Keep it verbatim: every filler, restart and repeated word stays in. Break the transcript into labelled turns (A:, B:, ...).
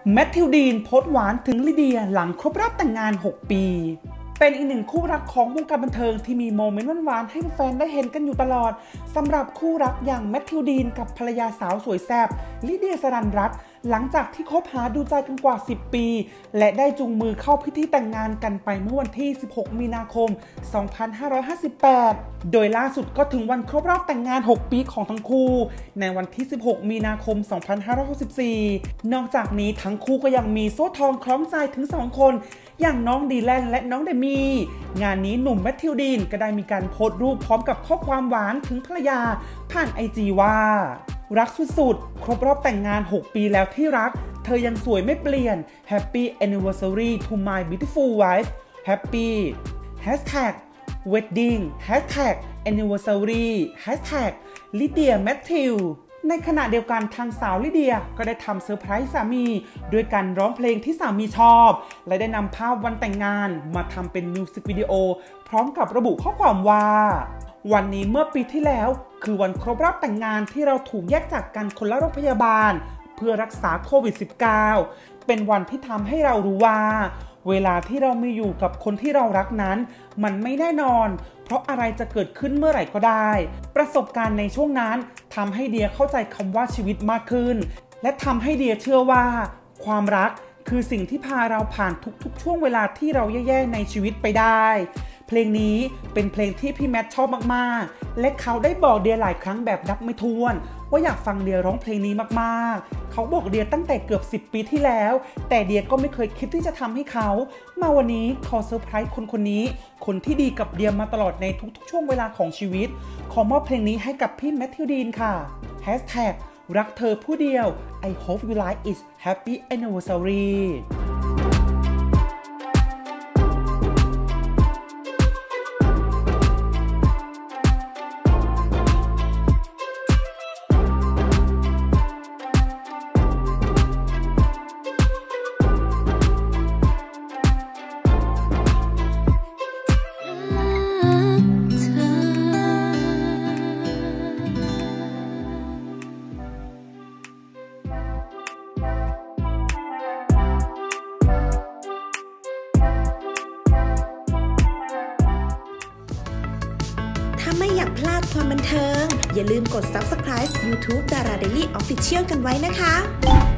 A: แมทธิวดีนโพสต์หวานถึงลิเดียหลังครบรอบแต่งงานหกปีเป็นอีกหนึ่งคู่รักของวงการบันเทิงที่มีโมเมนต์หวานๆให้แฟนได้เห็นกันอยู่ตลอดสำหรับคู่รักอย่างแมทธิวดีนกับภรรยาสาวสวยแซ่บลิเดียสรัญรัตน์หลังจากที่คบหาดูใจกันกว่าสิบปีและได้จูงมือเข้าพิธีแต่งงานกันไปเมื่อวันที่สิบหกมีนาคมสองพันห้าร้อยห้าสิบแปดโดยล่าสุดก็ถึงวันครบรอบแต่งงานหกปีของทั้งคู่ในวันที่สิบหกมีนาคมสองพันห้าร้อยหกสิบสี่นอกจากนี้ทั้งคู่ก็ยังมีโซ่ทองคล้องใจถึงสองคนอย่างน้องดีแลนและน้องเดมี่งานนี้หนุ่มแมทธิวดีนก็ได้มีการโพสต์รูปพร้อมกับข้อความหวานถึงภรรยาผ่านไอจีว่ารักสุดๆครบรอบแต่งงานหกปีแล้วที่รักเธอยังสวยไม่เปลี่ยน Happy Anniversary to my beautiful wife Happy Hashtag Wedding Hashtag Anniversary Hashtag Lydia Matthew ในขณะเดียวกันทางสาวลิเดียก็ได้ทำเซอร์ไพรส์สามีด้วยการร้องเพลงที่สามีชอบและได้นำภาพวันแต่งงานมาทำเป็นมิวสิกวิดีโอพร้อมกับระบุข้อความว่าวันนี้เมื่อปีที่แล้วคือวันครบรอบแต่งงานที่เราถูกแยกจากกันคนละโรงพยาบาลเพื่อรักษาโควิด สิบเก้า เป็นวันที่ทำให้เรารู้ว่าเวลาที่เรามีอยู่กับคนที่เรารักนั้นมันไม่แน่นอนเพราะอะไรจะเกิดขึ้นเมื่อไหร่ก็ได้ประสบการณ์ในช่วงนั้นทำให้เดียเข้าใจคำว่าชีวิตมากขึ้นและทำให้เดียเชื่อว่าความรักคือสิ่งที่พาเราผ่านทุกๆช่วงเวลาที่เราแย่ๆในชีวิตไปได้เพลงนี้เป็นเพลงที่พี่แมทชอบมากๆและเขาได้บอกเดียหลายครั้งแบบนับไม่ถ้วนว่าอยากฟังเดียร้องเพลงนี้มากๆเขาบอกเดียตั้งแต่เกือบสิบปีที่แล้วแต่เดียก็ไม่เคยคิดที่จะทำให้เขามาวันนี้ขอเซอร์ไพรส์คนคนนี้คนที่ดีกับเดียมาตลอดในทุกๆช่วงเวลาของชีวิตขอมอบเพลงนี้ให้กับพี่แมทธิวดีนค่ะ Hashtag รักเธอผู้เดียว I hope you like it Happy Anniversary
B: ถ้าไม่อยากพลาดความบันเทิงอย่าลืมกด ซับสไครบ์ ยูทูบ ดารา เดลี่ ออฟฟิเชียล กันไว้นะคะ